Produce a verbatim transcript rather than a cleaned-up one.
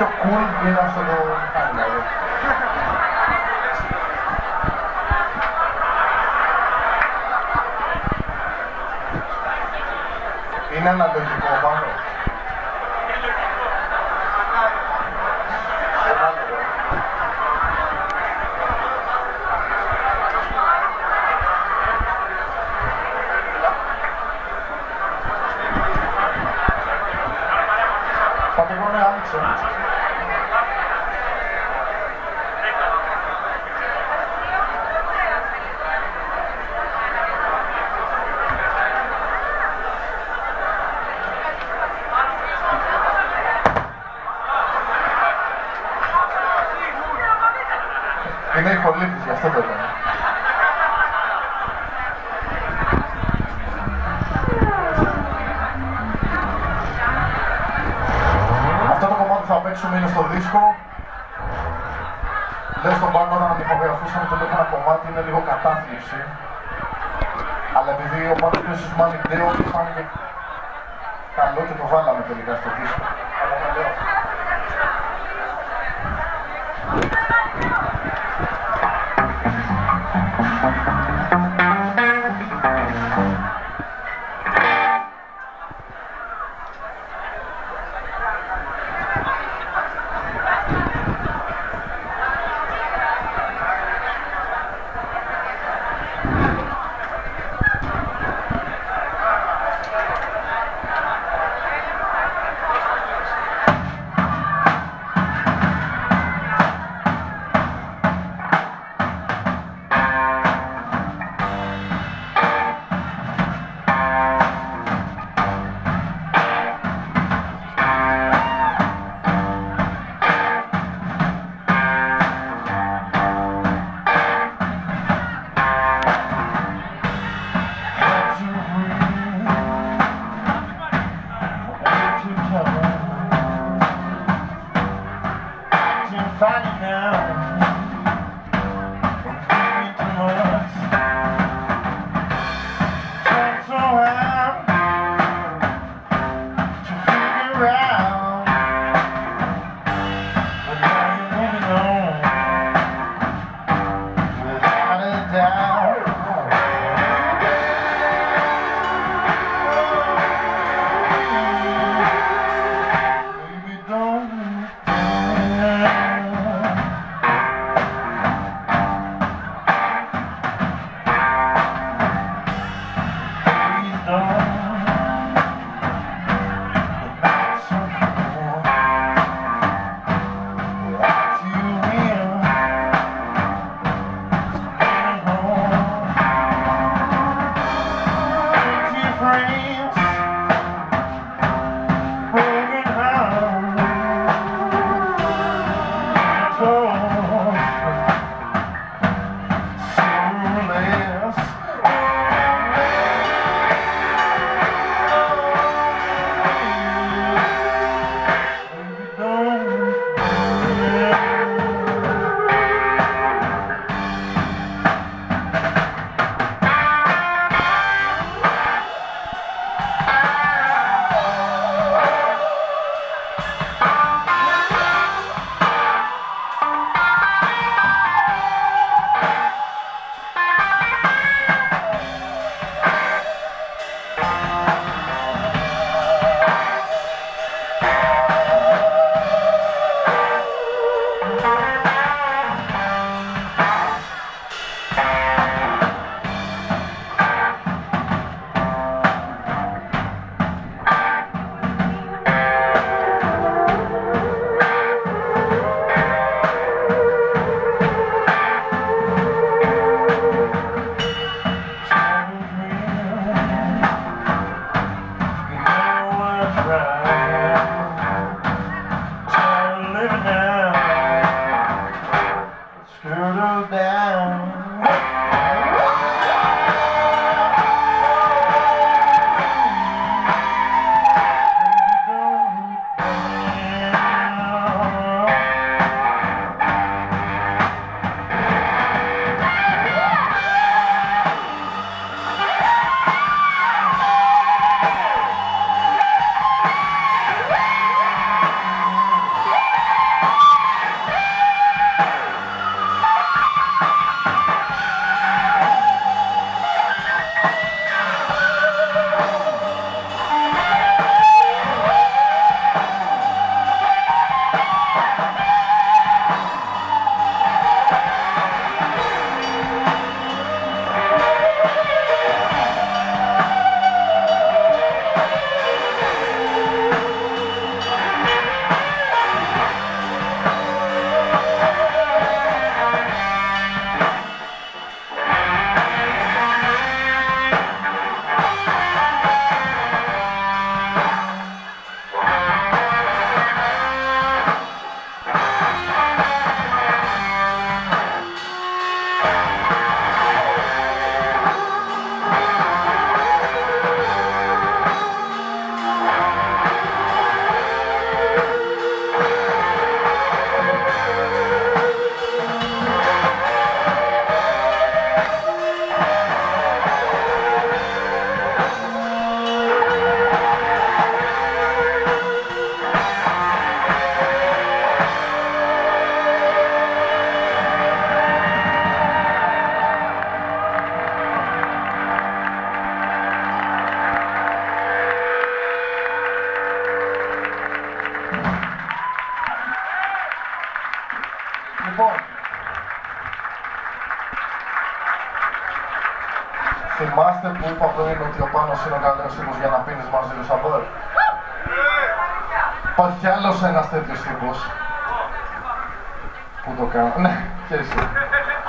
πιο cool είναι αυτό το χάρη. Είναι αναλογικό πάνω. Πάτε εγώ είναι άνοιξε. Είναι ηχολήπτης, γι' αυτό το είπα. Αυτό το κομμάτι θα παίξουμε είναι στο δίσκο. Λέω στον Πάνο όταν ηχογραφούσαμε το ένα κομμάτι είναι λίγο κατάθλιψη. Αλλά επειδή ο Πάνος πέσει στους Money Deo φάνηκε καλό και το βάλαμε τελικά στο δίσκο. Αλλά το λέω. Λοιπόν, θυμάστε που είπα πριν ότι ο Πάνος είναι ο καλύτερος τύπος για να πίνεις μαζί του σαμπόρ? Υπάρχει κι άλλος ένας τέτοιος τύπος που το κάνω. Ναι, και εσύ.